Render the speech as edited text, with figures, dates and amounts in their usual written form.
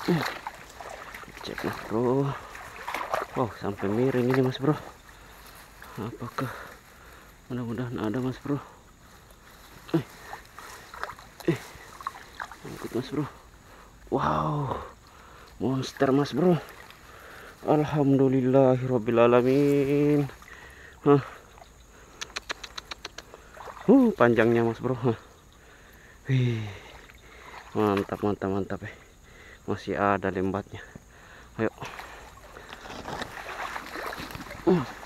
Cek mas bro. Oh sampai miring ini mas bro. Apakah mudah-mudahan ada mas bro. Ikut mas bro. Wow, monster mas bro. Alhamdulillahirobbilalamin. Panjangnya mas bro. Wih, mantap mantap mantap ya. Masih ada lembatnya. Ayo.